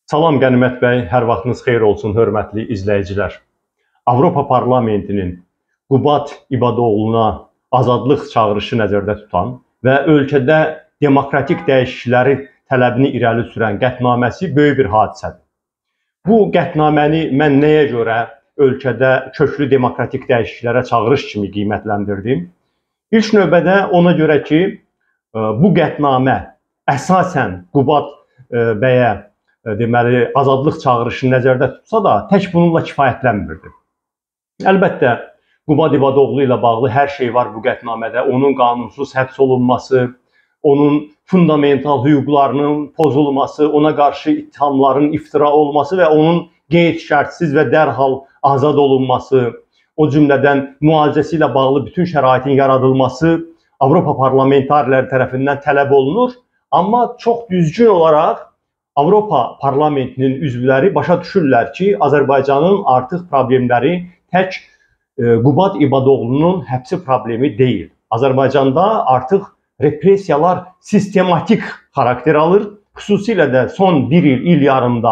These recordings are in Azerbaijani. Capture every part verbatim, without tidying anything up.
Salam Qənimət bəy, hər vaxtınız xeyir olsun, hörmətli izləyicilər. Avropa Parlamentinin Qubad İbadoğluna azadlıq çağırışı nəzərdə tutan və ölkədə demokratik dəyişiklikləri tələbini irəli sürən qətnaməsi böyük bir hadisədir. Bu qətnaməni mən nəyə görə ölkədə köklü demokratik dəyişikliklərə çağırış kimi qiymətləndirdim? İlk növbədə ona görə ki, bu qətnamə əsasən Qubad bəyə deməli, azadlıq çağırışını nəzərdə tutsa da, tək bununla kifayətlənmirdi. Əlbəttə, Qubad İbadoğlu ilə bağlı hər şey var bu qətnamədə. Onun qanunsuz həbs olunması, onun fundamental hüquqlarının pozulması, ona qarşı ittihamların iftira olması və onun qeyd-şərtsiz və dərhal azad olunması, o cümlədən müalicəsi ilə bağlı bütün şəraitin yaradılması Avropa parlamentarləri tərəfindən tələb olunur. Amma çox düzgün olaraq Avropa Parlamentinin üzvləri başa düşürlər ki, Azərbaycanın artıq problemləri tək Qubad İbadoğlunun həbsi problemi deyil. Azərbaycanda artıq repressiyalar sistematik xarakter alır. Xüsusilə də son bir il, il yarımda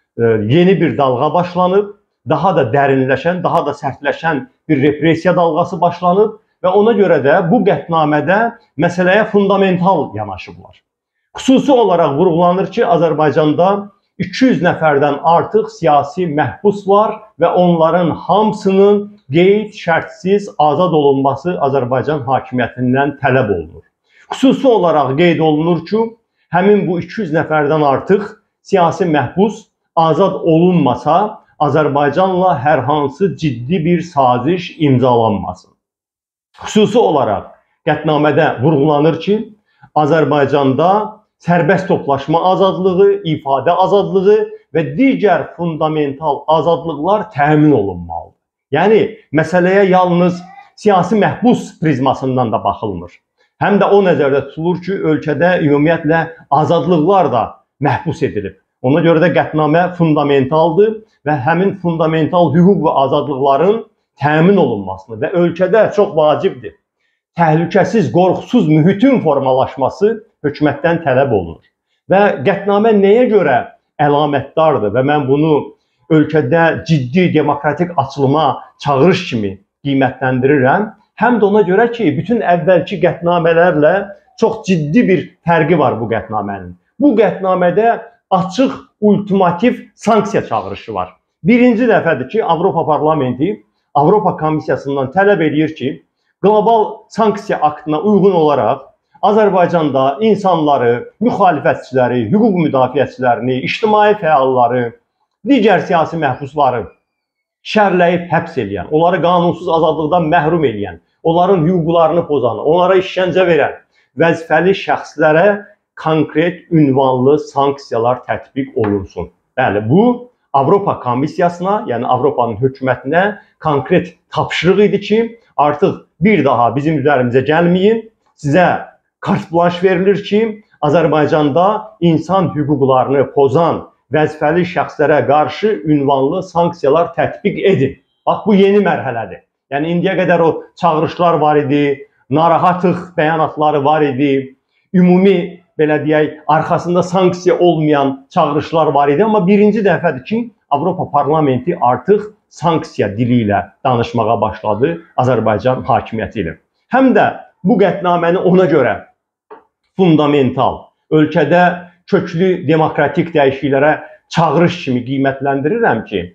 yeni bir dalğa başlanıb. Daha da dərinləşən, daha da sərtləşən bir repressiya dalğası başlanıb və ona görə də bu qətnamədə məsələyə fundamental yanaşıblar. Xüsusi olaraq vurğulanır ki, Azərbaycanda iki yüz nəfərdən artıq siyasi məhbus var və onların hamısının qeyd-şərtsiz azad olunması Azərbaycan hakimiyyətindən tələb olunur. Xüsusi olaraq qeyd olunur ki, həmin bu iki yüz nəfərdən artıq siyasi məhbus azad olunmasa, Azərbaycanla hər hansı ciddi bir saziş imzalanmasın. Xüsusi olaraq qətnamədə vurğulanır ki, Azərbaycanda sərbəst toplaşma azadlığı, ifadə azadlığı və digər fundamental azadlıqlar təmin olunmalıdır. Yəni, məsələyə yalnız siyasi məhbus prizmasından da baxılmır. Həm də o nəzərdə tutulur ki, ölkədə ümumiyyətlə azadlıqlar da məhbus edilib. Ona görə də qətnamə fundamentaldır və həmin fundamental hüquq və azadlıqların təmin olunmasını və ölkədə çox vacibdir. Təhlükəsiz, qorxusuz mühitin formalaşması hökumətdən tələb olunur. Və qətnamə nəyə görə əlamətdardır və mən bunu ölkədə ciddi demokratik açılıma çağırış kimi qiymətləndirirəm. Həm də ona görə ki, bütün əvvəlki qətnamələrlə çox ciddi bir fərqi var bu qətnamənin. Bu qətnamədə açıq, ultimativ sanksiya çağırışı var. Birinci dəfədir ki, Avropa Parlamenti Avropa Komissiyasından tələb edir ki, qlobal sanksiya aktına uyğun olaraq Azərbaycanda insanları, müxalifətçiləri, hüquq müdafiəçilərini, ictimai fəalları, digər siyasi məhbusları şərləyib həbs edən, onları qanunsuz azadlıqdan məhrum edən, onların hüquqlarını pozan, onlara işgəncə verən vəzifəli şəxslərə konkret ünvanlı sanksiyalar tətbiq olunsun. Bəli, bu Avropa Komissiyasına, yəni Avropanın hökumətinə konkret tapşırıq idi ki, artıq bir daha bizim üzərimizə gəlməyin, sizə kart blanş verilir ki, Azərbaycanda insan hüquqlarını pozan vəzifəli şəxslərə qarşı ünvanlı sanksiyalar tətbiq edin. Bax, bu yeni mərhələdir. Yəni, indiyə qədər o çağırışlar var idi, narahatlıq bəyanatları var idi, ümumi, belə deyək, arxasında sanksiya olmayan çağırışlar var idi. Amma birinci dəfədir ki, Avropa Parlamenti artıq sanksiya dili ilə danışmağa başladı Azərbaycan hakimiyyəti ilə. Həm də bu qətnaməni ona görə fundamental, ölkədə köklü demokratik dəyişikliklərə çağırış kimi qiymətləndirirəm ki,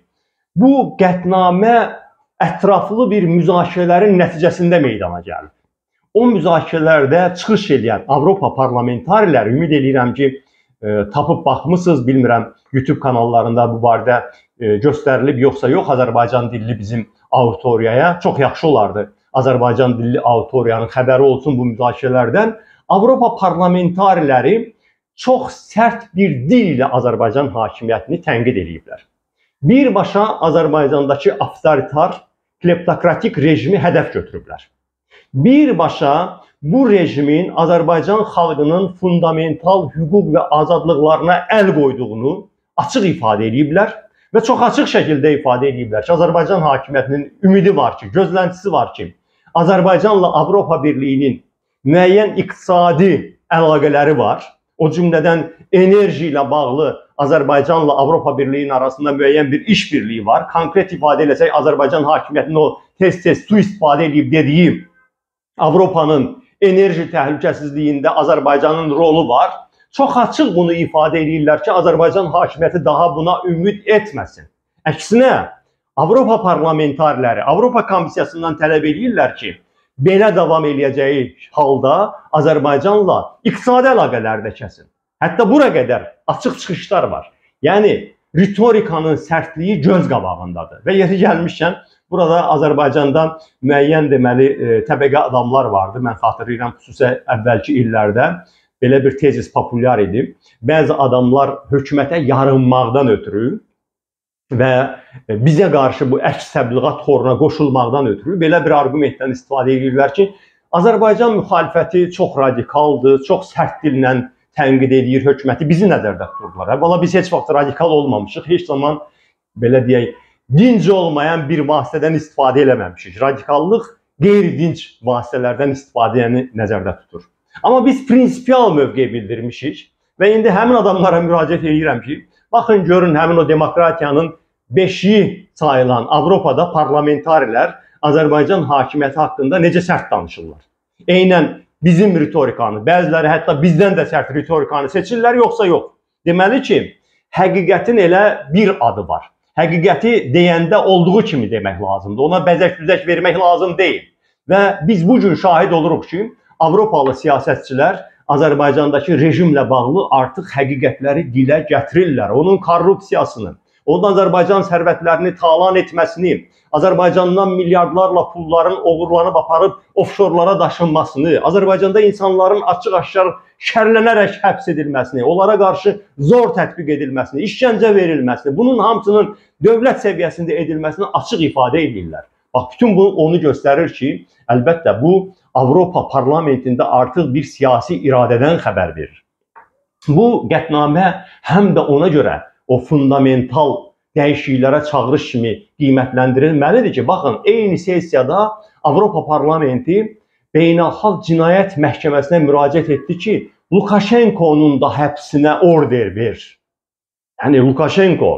bu qətnamə ətraflı bir müzakirələrin nəticəsində meydana gəlib. O müzakirələrdə çıxış edən Avropa parlamentarilər, ümid edirəm ki, tapıb baxmısınız, bilmirəm, YouTube kanallarında bu barədə göstərilib, yoxsa yox, Azərbaycan dilli bizim auditoriyaya çox yaxşı olardı. Azərbaycan dilli auditoriyanın xəbəri olsun bu müzakirələrdən. Avropa parlamentariləri çox sərt bir dil ilə Azərbaycan hakimiyyətini tənqid ediblər. Birbaşa Azərbaycandakı avtoritar, kleptokratik rejimi hədəf götürüblər. Birbaşa bu rejimin Azərbaycan xalqının fundamental hüquq və azadlıqlarına əl qoyduğunu açıq ifadə ediblər və çox açıq şəkildə ifadə ediblər ki, Azərbaycan hakimiyyətinin ümidi var ki, gözləntisi var ki, Azərbaycanla Avropa Birliyinin müəyyən iqtisadi əlaqələri var. O cümlədən enerji ilə bağlı Azərbaycanla Avropa Birliyinin arasında müəyyən bir işbirliyi var. Konkret ifadə eləsək, Azərbaycan hakimiyyətinin o tez-tez sui-istifadə edib dediyi Avropanın enerji təhlükəsizliyində Azərbaycanın rolu var. Çox açıq bunu ifadə edirlər ki, Azərbaycan hakimiyyəti daha buna ümid etməsin. Əksinə, Avropa parlamentarləri, Avropa Komissiyasından tələb edirlər ki, belə davam eləyəcəyi halda Azərbaycanla iqtisadi əlaqələri də kəsin. Hətta bura qədər açıq çıxışlar var. Yəni, ritorikanın sərtliyi göz qabağındadır. Və yeri gəlmişkən, burada Azərbaycanda müəyyən deməli təbəqə adamlar vardı. Mən xatırlayıram, xüsusən əvvəlki illərdə belə bir tezis populyar idi. Bəzi adamlar hökumətə yarınmaqdan ötürü və bizə qarşı bu əks təbliğat xoruna qoşulmaqdan ötürü belə bir argumentdən istifadə edirlər ki, Azərbaycan müxalifəti çox radikaldır, çox sərt dillə tənqid edir hökuməti, bizi nəzərdə tuturlar. Valla biz heç vaxt radikal olmamışıq, heç zaman belə deyək, dinc olmayan bir vasitədən istifadə eləməmişik. Radikallıq qeyri-dinc vasitələrdən istifadəni nəzərdə tutur. Amma biz prinsipial mövqe bildirmişik və indi həmin adamlara müraciət edirəm ki, baxın görün həmin o demokratiyanın beşiyi sayılan Avropada parlamentarilər Azərbaycan hakimiyyəti haqqında necə sərt danışırlar. Eynən bizim ritorikanı, bəziləri hətta bizdən də sərt ritorikanı seçirlər, yoxsa yox. Deməli ki, həqiqətin elə bir adı var. Həqiqəti deyəndə olduğu kimi demək lazımdır. Ona bəzək-düzək vermək lazım deyil. Və biz bu gün şahid oluruq ki, Avropalı siyasətçilər Azərbaycandakı rejimlə bağlı artıq həqiqətləri dilə gətirirlər. Onun korrupsiyasını, onun Azərbaycan sərvətlərini talan etməsini, Azərbaycandan milyardlarla pulların oğurlanıb aparıb ofşorlara daşınmasını, Azərbaycanda insanların açıq-aşkar şərlənərək həbs edilməsini, onlara qarşı zor tətbiq edilməsini, işgəncə verilməsini, bunun hamısının dövlət səviyyəsində edilməsini açıq ifadə edirlər. Bax, bütün bu onu göstərir ki, əlbəttə bu Avropa parlamentində artıq bir siyasi iradədən xəbər verir. Bu qətnamə həm də ona görə o fundamental dəyişikliklərə çağırış kimi qiymətləndirilməlidir ki, baxın, eyni sessiyada Avropa Parlamenti Beynəlxalq Cinayət Məhkəməsinə müraciət etdi ki, Lukashenkonun da həbsinə order ver. Yəni, Lukashenko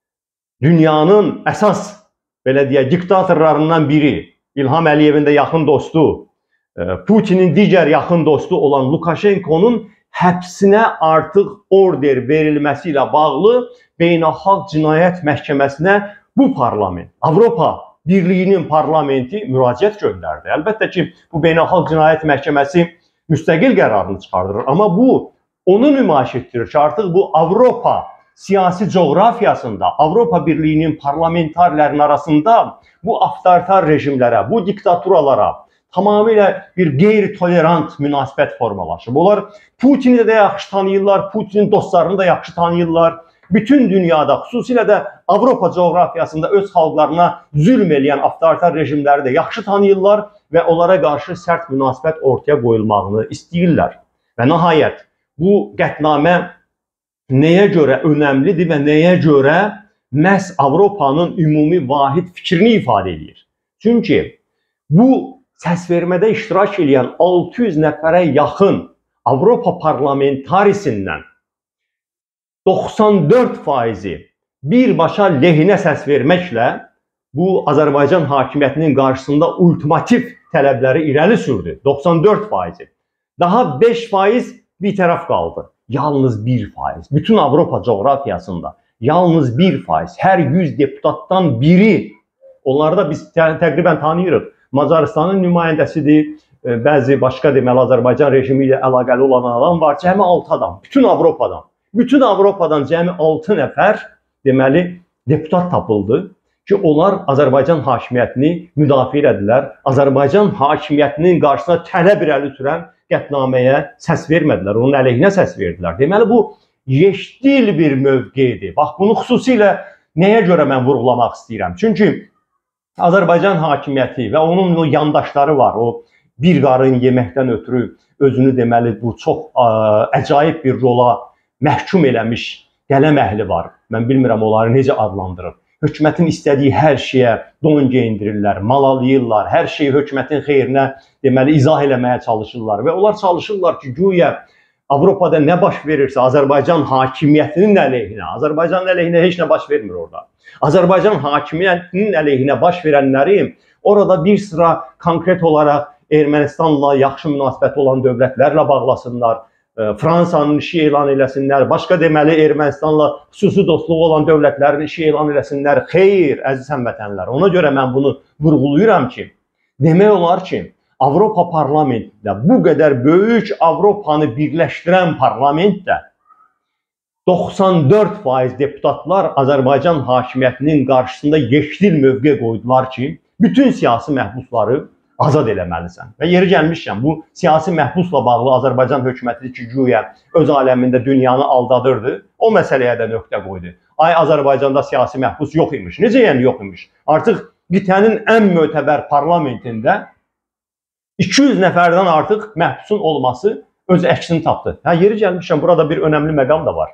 dünyanın əsas, belə deyək, diktatorlarından biri, İlham Əliyevin də yaxın dostu, Putinin digər yaxın dostu olan Lukashenkonun həbsinə artıq order verilməsi ilə bağlı Beynəlxalq Cinayət Məhkəməsinə bu parlament, Avropa Birliyinin parlamenti müraciət göndərdi. Əlbəttə ki, bu Beynəlxalq Cinayət Məhkəməsi müstəqil qərarını çıxardırır. Amma bu, onu nümayiş etdirir ki, artıq bu Avropa siyasi coğrafiyasında, Avropa Birliyinin parlamentarlərin arasında bu avtoritar rejimlərə, bu diktaturalara tamamilə bir qeyri-tolerant münasibət formalaşıb. Onlar Putini də yaxşı tanıyırlar, Putinin dostlarını da yaxşı tanıyırlar. Bütün dünyada, xüsusilə də Avropa coğrafiyasında öz xalqlarına zülm eləyən avtoritar rejimləri də yaxşı tanıyırlar və onlara qarşı sərt münasibət ortaya qoyulmağını istəyirlər. Və nəhayət, bu qətnamə nəyə görə önəmlidir və nəyə görə məhz Avropanın ümumi vahid fikrini ifadə edir? Çünki bu səsvermədə iştirak edən altı yüz nəfərə yaxın Avropa parlamentarisindən doxsan dörd faizi birbaşa lehinə səs verməklə bu Azərbaycan hakimiyyətinin qarşısında ultimativ tələbləri irəli sürdü. doxsan dörd faizi. Daha beş faiz bir tərəf qaldı. Yalnız bir faiz. Bütün Avropa coğrafiyasında yalnız bir faiz. Hər yüz deputatdan biri, onları da biz təqribən tanıyırıq. Macarıstanın nümayəndəsidir, bəzi başqa deməli Azərbaycan rejimi ilə əlaqəli olan adam var, cəmi altı adam, bütün Avropadan. Bütün Avropadan cəmi altı nəfər deməli deputat tapıldı ki, onlar Azərbaycan hakimiyyətini müdafiə edilər. Azərbaycan hakimiyyətinin qarşısına tələb irəli sürən qətnaməyə səs vermədilər, onun əleyhinə səs verdilər. Deməli, bu yeşdil bir mövqedir. Bax, bunu xüsusilə nəyə görə mən vurğulamaq istəyirəm? Çünki Azərbaycan hakimiyyəti və onun o yandaşları var, o bir qarın yeməkdən ötürü özünü deməli bu çox ə, əcaib bir rola məhkum eləmiş qələm əhli var. Mən bilmirəm onları necə adlandırır. Hökumətin istədiyi hər şeyə don geyindirirlər, mal alayırlar, hər şeyi hökumətin xeyrinə deməli izah eləməyə çalışırlar və onlar çalışırlar ki, güya Avropada nə baş verirsə Azərbaycan hakimiyyətinin əleyhinə, Azərbaycanın əleyhinə heç nə baş vermir orada. Azərbaycan hakimiyyətinin əleyhinə baş verənləri orada bir sıra konkret olaraq Ermənistanla yaxşı münasibəti olan dövlətlərlə bağlasınlar, Fransanın işi elan eləsinlər, başqa deməli Ermənistanla xüsusi dostluğu olan dövlətlərin işi elan eləsinlər. Xeyr, əziz həmvətənlər, ona görə mən bunu vurğulayıram ki, demək olar ki, Avropa parlamentində bu qədər böyük Avropanı birləşdirən parlamentdə doxsan dörd faiz deputatlar Azərbaycan hakimiyyətinin qarşısında yekdil mövqe qoydular ki, bütün siyasi məhbusları azad eləməlisən. Və yeri gəlmişkən, bu siyasi məhbusla bağlı Azərbaycan hökuməti ki, güya öz aləmində dünyanı aldadırdı, o məsələyə də nöqtə qoydu. Ay, Azərbaycanda siyasi məhbus yox imiş. Necə yəni yox imiş? Artıq qitənin ən mötəbər parlamentində iki yüz nəfərdən artıq məhbusun olması öz əksini tapdı. Hə, yeri gəlmişkən, burada bir önəmli məqam da var.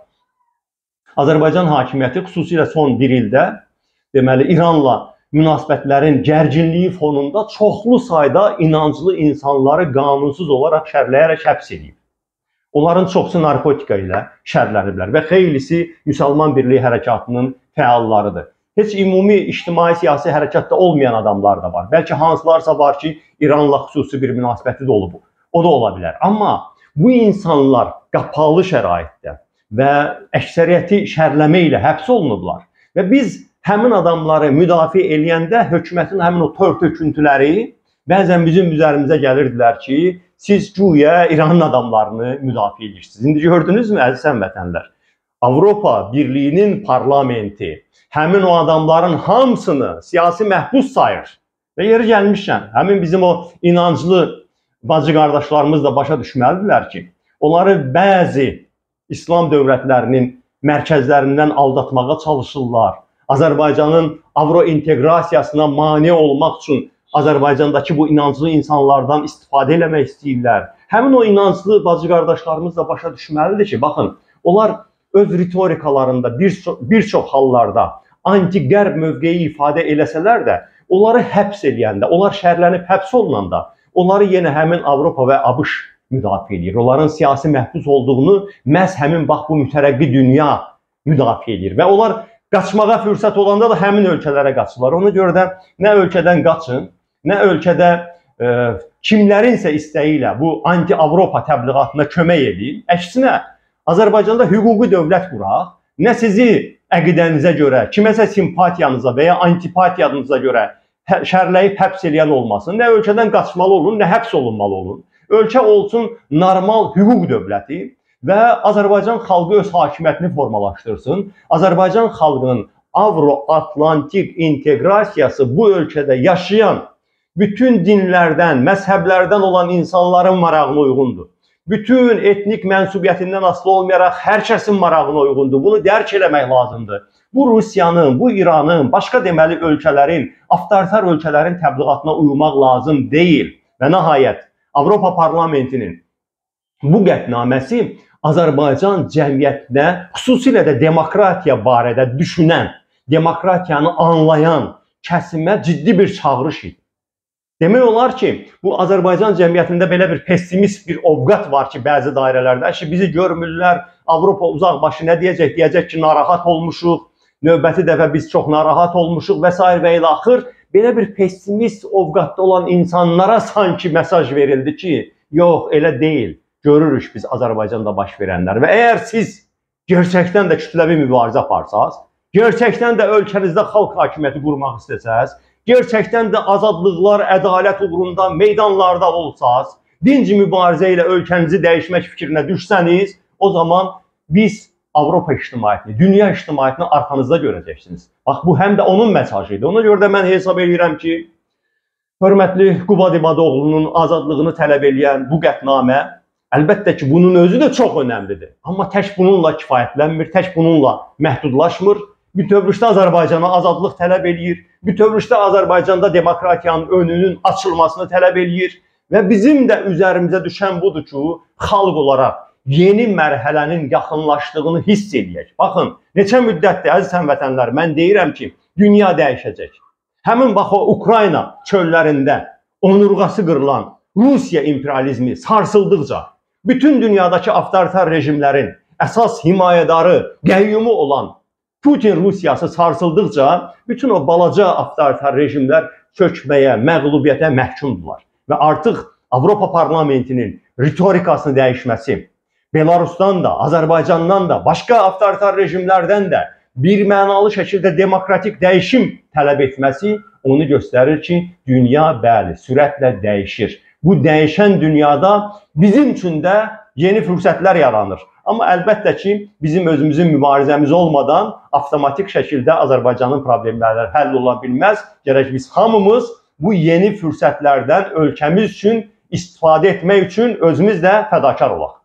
Azərbaycan hakimiyyəti xüsusilə son bir ildə deməli İranla münasibətlərin gərginliyi fonunda çoxlu sayda inanclı insanları qanunsuz olaraq şərləyərək həbs edib. Onların çoxsu narkotika ilə şərləniblər və xeylisi Müsəlman Birliyi Hərəkatının fəallarıdır. Heç ümumi ictimai siyasi hərəkatda olmayan adamlar da var. Bəlkə hansılarsa var ki, İranla xüsusi bir münasibəti də olub. O da ola bilər. Amma bu insanlar qapalı şəraitdə və əksəriyyəti şərləmə ilə həbs olunublar. Və biz həmin adamları müdafiə eləyəndə hökumətin həmin o tör-töküntüləri bəzən bizim üzərimizə gəlirdilər ki, siz güya İranın adamlarını müdafiə edirsiniz. İndi gördünüzmü, əziz həmvətənlər? Avropa Birliyinin parlamenti həmin o adamların hamısını siyasi məhbus sayır. Və yeri gəlmişkən, həmin bizim o inanclı bacı qardaşlarımız da başa düşməlidirlər ki, onları bəzi İslam dövlətlərinin mərkəzlərindən aldatmağa çalışırlar. Azərbaycanın avro inteqrasiyasına mane olmaq üçün Azərbaycandakı bu inanclı insanlardan istifadə eləmək istəyirlər. Həmin o inanclı bacı qardaşlarımız da başa düşməlidir ki, baxın, onlar öz ritorikalarında bir, bir çox hallarda anti-qərb mövqeyi ifadə eləsələr də, onları həbs eləyəndə, onlar şərlənib həbs olunanda, onları yenə həmin Avropa və ABŞ müdafiə edir. Onların siyasi məhbus olduğunu məhz həmin bax bu mütərəqqi dünya müdafiə edir və onlar qaçmağa fürsət olanda da həmin ölkələrə qaçırlar. Ona görə də nə ölkədən qaçın, nə ölkədə e, kimlərinsə istəyi ilə bu anti-Avropa təbliğatına kömək edin. Əksinə, Azərbaycanda hüquqi dövlət quraq, nə sizi əqidənizə görə, kiməsə simpatiyanıza və ya antipatiyanıza görə şərləyib həbs eləyən olmasın, nə ölkədən qaçmalı olun, nə həbs olunmalı olun. Ölkə olsun normal hüquq dövləti və Azərbaycan xalqı öz hakimiyyətini formalaşdırsın. Azərbaycan xalqının Avro-Atlantik inteqrasiyası bu ölkədə yaşayan bütün dinlərdən, məzhəblərdən olan insanların marağına uyğundur. Bütün etnik mənsubiyyətindən asılı olmayaraq hər kəsin marağına uyğundur. Bunu dərk eləmək lazımdır. Bu Rusiyanın, bu İranın, başqa deməli ölkələrin, avtoritar ölkələrin təbliğatına uymaq lazım deyil. Və nəhayət, Avropa parlamentinin bu qətnaməsi Azərbaycan cəmiyyətinə, xüsusilə də demokratiya barədə düşünən, demokratiyanı anlayan kəsimə ciddi bir çağırış idi. Demək olar ki, bu Azərbaycan cəmiyyətində belə bir pessimist bir ovqat var ki, bəzi dairələrdə ki, bizi görmürlər, Avropa uzaq başı nə deyəcək? Deyəcək ki, narahat olmuşuq, növbəti dəfə biz çox narahat olmuşuq və s. və ilə axır. Belə bir pessimist ovqatda olan insanlara sanki mesaj verildi ki, yox, elə deyil. Görürük biz Azərbaycanda baş verənlər və əgər siz gerçəkdən də kütləvi mübarizə aparsaz, gerçəkdən də ölkənizdə xalq hakimiyyəti qurmaq istəsəz, gerçəkdən də azadlıqlar, ədalət uğrunda meydanlarda olsaz, dinc mübarizə ilə ölkənizi dəyişmək fikrinə düşsəniz, o zaman biz Avropa ictimaiyyətini, dünya ictimaiyyətini arxanızda görəcəksiniz. Bax, bu həm də onun mesajı idi. Ona görə də mən hesab edirəm ki, hörmətli Qubad İbadoğlu'nun azadlığını tələb eləyən bu qətnamə, əlbəttə ki, bunun özü də çox önəmlidir. Amma tək bununla kifayətlənmir, tək bununla məhdudlaşmır. Bütövlükdə Azərbaycana azadlıq tələb eləyir. Bütövlükdə Azərbaycanda demokratiyanın önünün açılmasını tələb eləyir. Və bizim də üzərimizə düşən budur ki, xalq olaraq yeni mərhələnin yaxınlaşdığını hiss eləyək. Baxın, neçə müddətdir, əziz həmvətənlər, mən deyirəm ki, dünya dəyişəcək. Həmin bax o Ukrayna çöllərində onurğası qırılan Rusiya imperializmi sarsıldıqca, bütün dünyadakı avtoritar rejimlərin əsas himayədarı, qəyyumu olan Putin Rusiyası sarsıldıqca bütün o balaca avtoritar rejimlər çökməyə, məğlubiyyətə məhkumdular. Və artıq Avropa Parlamentinin ritorikasını dəyişməsi, Belarusdan da, Azərbaycandan da, başqa avtoritar rejimlərdən də bir mənalı şəkildə demokratik dəyişim tələb etməsi onu göstərir ki, dünya bəli, sürətlə dəyişir. Bu dəyişən dünyada bizim üçün də yeni fürsətlər yaranır. Amma əlbəttə ki, bizim özümüzün mübarizəmiz olmadan avtomatik şəkildə Azərbaycanın problemləri həll ola bilməz. Gərək biz hamımız bu yeni fürsətlərdən ölkəmiz üçün istifadə etmək üçün özümüz də fədakar olaq.